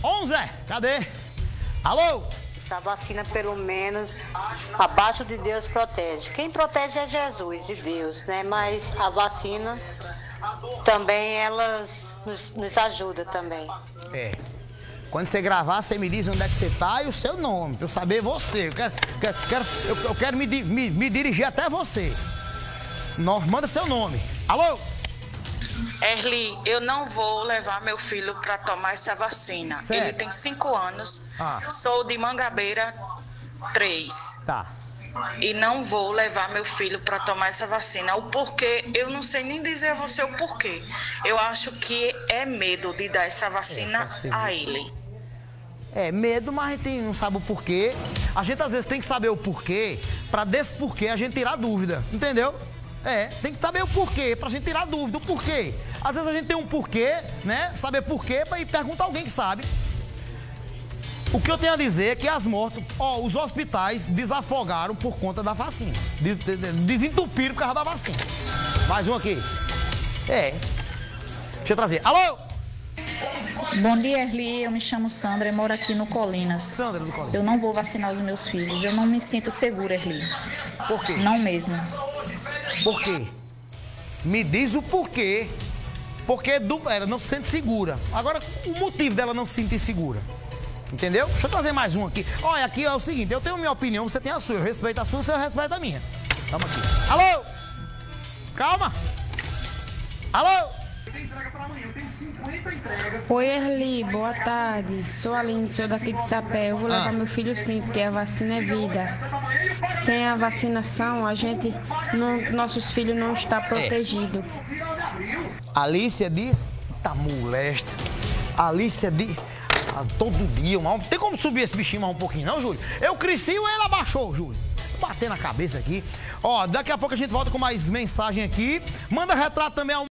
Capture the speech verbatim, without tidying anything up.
onze, cadê? Alô? A vacina, pelo menos, abaixo de Deus protege. Quem protege é Jesus e Deus, né? Mas a vacina também, elas nos, nos ajuda também. É. Quando você gravar, você me diz onde é que você tá e o seu nome, pra eu saber você. Eu quero, quero, quero, eu, eu quero me, me, me dirigir até você. Não, manda seu nome. Alô? Erli, eu não vou levar meu filho para tomar essa vacina. Certo. Ele tem cinco anos, Ah. sou de Mangabeira três. Tá. E não vou levar meu filho para tomar essa vacina. O porquê, eu não sei nem dizer a você o porquê. Eu acho que é medo de dar essa vacina É, a ele. É, medo, mas a gente não sabe o porquê. A gente às vezes tem que saber o porquê, pra desse porquê a gente tirar dúvida, entendeu? É, tem que saber o porquê, pra gente tirar dúvida, o porquê. Às vezes a gente tem um porquê, né? Saber porquê, pra ir perguntar a alguém que sabe. O que eu tenho a dizer é que as mortes, ó, os hospitais desafogaram por conta da vacina. Des, des, desentupiram por causa da vacina. Mais um aqui. É. Deixa eu trazer. Alô? Bom dia, Erli. Eu me chamo Sandra e moro aqui no Colinas. Sandra do Colinas. Eu não vou vacinar os meus filhos. Eu não me sinto segura, Erli. Por quê? Não mesmo. Por quê? Me diz o porquê. Porque do, ela não se sente segura. Agora, o motivo dela não se sentir segura. Entendeu? Deixa eu trazer mais um aqui. Olha, aqui é o seguinte, eu tenho a minha opinião, você tem a sua. Eu respeito a sua, você respeita a minha. Calma aqui. Alô? Calma. Alô? Oi, Erli, boa tarde. Sou a Aline, sou daqui de Sapé. Eu vou levar Ah. meu filho sim, porque a vacina é vida. Sem a vacinação, a gente, não, nossos filhos não estão protegidos. Alicia diz, tá molesta. Alicia diz, ah, todo dia, mal. Tem como subir esse bichinho mais um pouquinho, não, Júlio? Eu cresci e ele abaixou, Júlio. Bater na cabeça aqui. Ó, daqui a pouco a gente volta com mais mensagem aqui. Manda retrato também ao